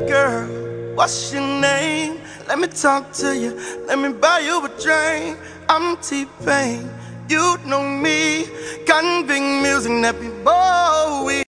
Girl, what's your name? Let me talk to you, let me buy you a drink. I'm T-Pain, you know me. Convict music, that be Bowie.